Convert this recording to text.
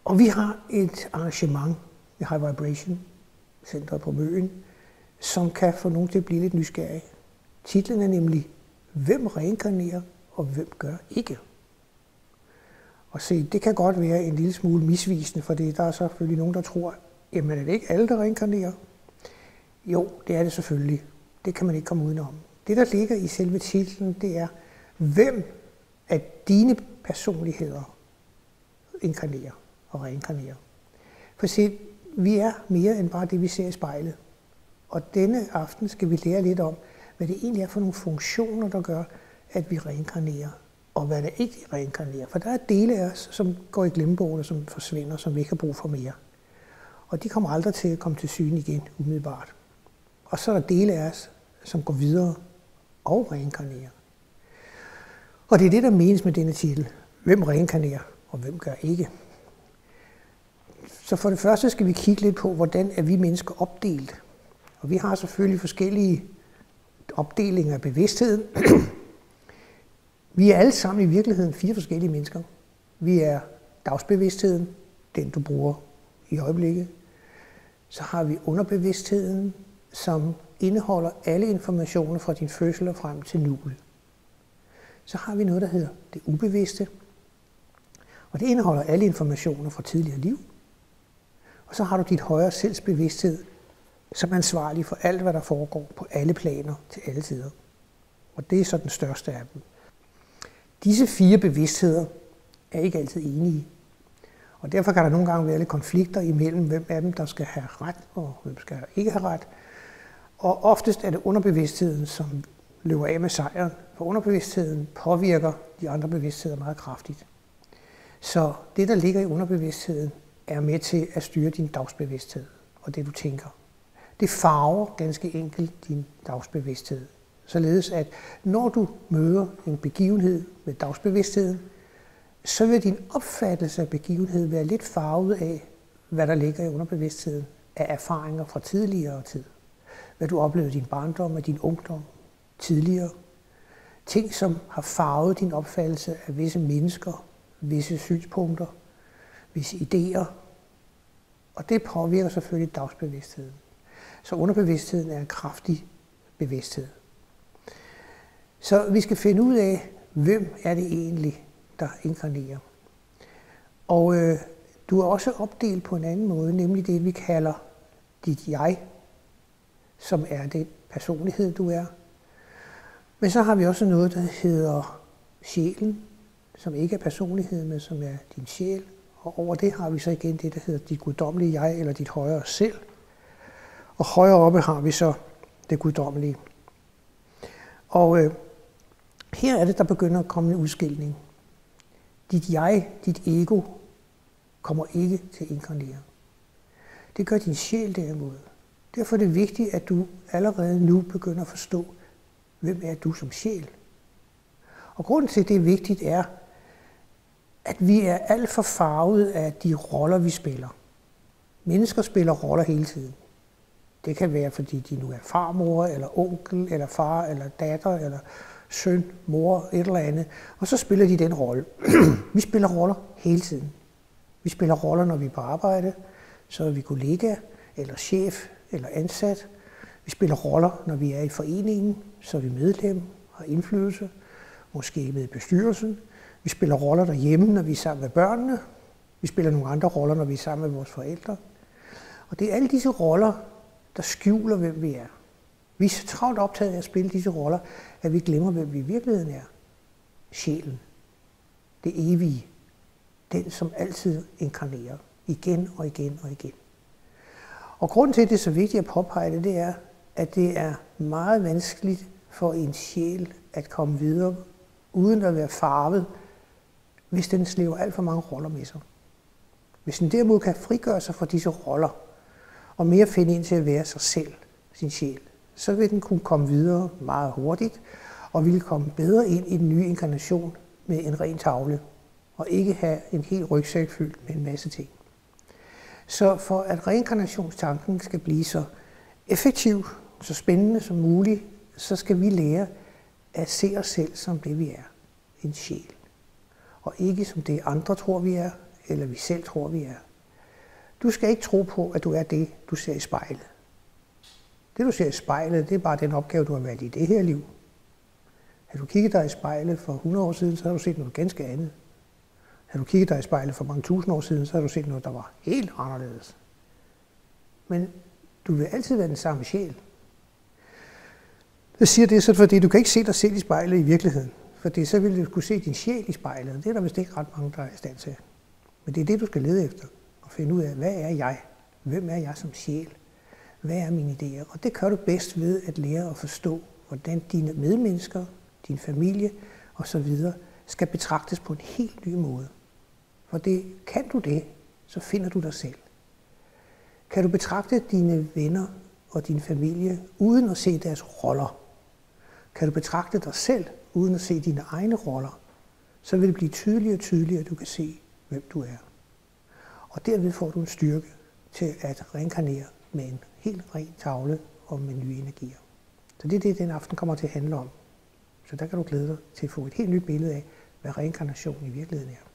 Og vi har et arrangement i High Vibration Centret på Møn, som kan få nogen til at blive lidt nysgerrige. Titlen er nemlig, hvem reinkarnerer, og hvem gør ikke? Og se, det kan godt være en lille smule misvisende, for der er selvfølgelig nogen, der tror, jamen er det ikke alle, der reinkarnerer? Jo, det er det selvfølgelig. Det kan man ikke komme udenom. Det, der ligger i selve titlen, det er, hvem af dine personligheder inkarnerer og reinkarnerer. For se, vi er mere end bare det, vi ser i spejlet. Og denne aften skal vi lære lidt om, hvad det egentlig er for nogle funktioner, der gør, at vi reinkarnerer, og hvad der ikke reinkarnerer. For der er dele af os, som går i glemmebogen, som forsvinder, som vi ikke har brug for mere. Og de kommer aldrig til at komme til syne igen umiddelbart. Og så er der dele af os, som går videre og reinkarnerer. Og det er det, der menes med denne titel. Hvem reinkarnerer, og hvem gør ikke? Så for det første skal vi kigge lidt på, hvordan er vi mennesker opdelt. Og vi har selvfølgelig forskellige opdelinger af bevidstheden. Vi er alle sammen i virkeligheden 4 forskellige mennesker. Vi er dagsbevidstheden, den du bruger i øjeblikket. Så har vi underbevidstheden, som indeholder alle informationer fra din fødsel og frem til nuet. Så har vi noget, der hedder det ubevidste, og det indeholder alle informationer fra tidligere liv. Og så har du dit højere selvsbevidsthed, som er ansvarlig for alt, hvad der foregår på alle planer til alle tider. Og det er så den største af dem. Disse 4 bevidstheder er ikke altid enige. Og derfor kan der nogle gange være lidt konflikter imellem, hvem af dem, der skal have ret, og hvem skal ikke have ret. Og oftest er det underbevidstheden, som løber af med sejren, for underbevidstheden påvirker de andre bevidstheder meget kraftigt. Så det, der ligger i underbevidstheden, er med til at styre din dagsbevidsthed og det, du tænker. Det farver ganske enkelt din dagsbevidsthed. Således at når du møder en begivenhed med dagsbevidstheden, så vil din opfattelse af begivenheden være lidt farvet af, hvad der ligger i underbevidstheden af erfaringer fra tidligere tid. Hvad du oplevede i din barndom og din ungdom tidligere. Ting, som har farvet din opfattelse af visse mennesker, visse synspunkter, visse idéer. Og det påvirker selvfølgelig dagsbevidstheden. Så underbevidstheden er en kraftig bevidsthed. Så vi skal finde ud af, hvem er det egentlig, der inkarnerer. Og du er også opdelt på en anden måde, nemlig det, vi kalder dit jeg, som er den personlighed, du er. Men så har vi også noget, der hedder sjælen, som ikke er personligheden, men som er din sjæl. Og over det har vi så igen det, der hedder dit guddommelige jeg, eller dit højere selv. Og højere oppe har vi så det guddommelige. Og her er det, der begynder at komme en udskilning. Dit jeg, dit ego, kommer ikke til at inkarnere. Det gør din sjæl derimod. Derfor er det vigtigt, at du allerede nu begynder at forstå, hvem er du som sjæl. Og grunden til, at det er vigtigt, er, at vi er alt for farvet af de roller, vi spiller. Mennesker spiller roller hele tiden. Det kan være, fordi de nu er farmor, eller onkel, eller far, eller datter, eller søn, mor, et eller andet. Og så spiller de den rolle. Vi spiller roller hele tiden. Vi spiller roller, når vi er på arbejde. Så er vi kollega, eller chef, eller ansat. Vi spiller roller, når vi er i foreningen. Så er vi medlem, har indflydelse. Måske med bestyrelsen. Vi spiller roller derhjemme, når vi er sammen med børnene. Vi spiller nogle andre roller, når vi er sammen med vores forældre. Og det er alle disse roller, der skjuler, hvem vi er. Vi er så travlt optaget af at spille disse roller, at vi glemmer, hvem vi i virkeligheden er. Sjælen. Det evige. Den, som altid inkarnerer. Igen og igen og igen. Og grunden til, at det er så vigtigt at påpege det, det er, at det er meget vanskeligt for en sjæl at komme videre, uden at være farvet, hvis den slæver alt for mange roller med sig. Hvis den derimod kan frigøre sig fra disse roller, og mere finde ind til at være sig selv, sin sjæl, så vil den kunne komme videre meget hurtigt, og vil komme bedre ind i den nye inkarnation med en ren tavle, og ikke have en hel rygsæk fyldt med en masse ting. Så for at reinkarnationstanken skal blive så effektiv, så spændende som muligt, så skal vi lære at se os selv som det vi er, en sjæl. Og ikke som det andre tror vi er, eller vi selv tror, vi er. Du skal ikke tro på, at du er det, du ser i spejlet. Det, du ser i spejlet, det er bare den opgave, du har valgt i det her liv. Har du kigget dig i spejlet for 100 år siden, så har du set noget ganske andet. Har du kigget dig i spejlet for mange tusind år siden, så har du set noget, der var helt anderledes. Men du vil altid være den samme sjæl. Jeg siger det så, fordi du kan ikke se dig selv i spejlet i virkeligheden. Fordi så vil du kunne se din sjæl i spejlet. Det er der vist ikke ret mange, der er i stand til. Men det er det, du skal lede efter. Og finde ud af, hvad er jeg? Hvem er jeg som sjæl? Hvad er mine idéer? Og det gør du bedst ved at lære at forstå, hvordan dine medmennesker, din familie osv. skal betragtes på en helt ny måde. For kan du det, så finder du dig selv. Kan du betragte dine venner og din familie uden at se deres roller? Kan du betragte dig selv uden at se dine egne roller? Så vil det blive tydeligere og tydeligere, at du kan se, hvem du er. Og derved får du en styrke til at reinkarnere med en helt ren tavle og med nye energier. Så det er det, den aften kommer til at handle om. Så der kan du glæde dig til at få et helt nyt billede af, hvad reinkarnation i virkeligheden er.